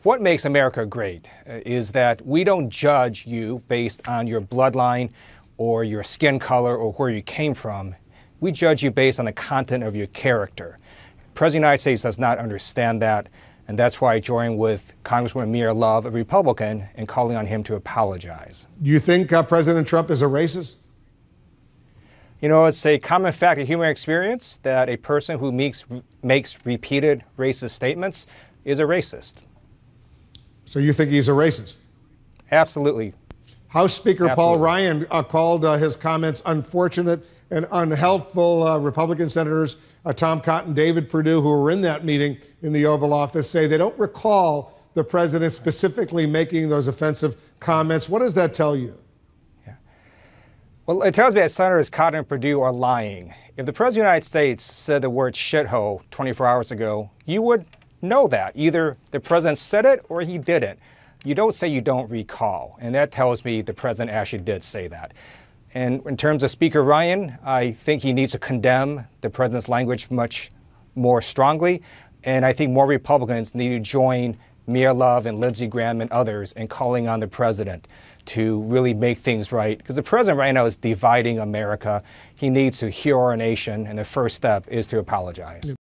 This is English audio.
what makes America great is that we don't judge you based on your bloodline or your skin color or where you came from. We judge you based on the content of your character. The President of the United States does not understand that, and that's why I joined with Congresswoman Mia Love, a Republican, in calling on him to apologize. Do you think President Trump is a racist? You know, it's a common fact of human experience that a person who makes repeated racist statements is a racist. So you think he's a racist? Absolutely. House Speaker Absolutely. Paul Ryan called his comments unfortunate and unhelpful. Republican Senators Tom Cotton, David Perdue, who were in that meeting in the Oval Office, say they don't recall the president specifically making those offensive comments. What does that tell you? Well, it tells me that Senators Cotton and Perdue are lying. If the President of the United States said the word shithole 24 hours ago, you would know that. Either the President said it or he didn't. You don't say you don't recall. And that tells me the President actually did say that. And in terms of Speaker Ryan, I think he needs to condemn the President's language much more strongly. And I think more Republicans need to join Mia Love and Lindsey Graham and others in calling on the President to really make things right. Because the President right now is dividing America. He needs to hear our nation, and the first step is to apologize.